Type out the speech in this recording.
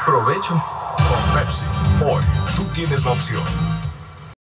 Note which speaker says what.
Speaker 1: Provecho. Con Pepsi, hoy tú tienes la opción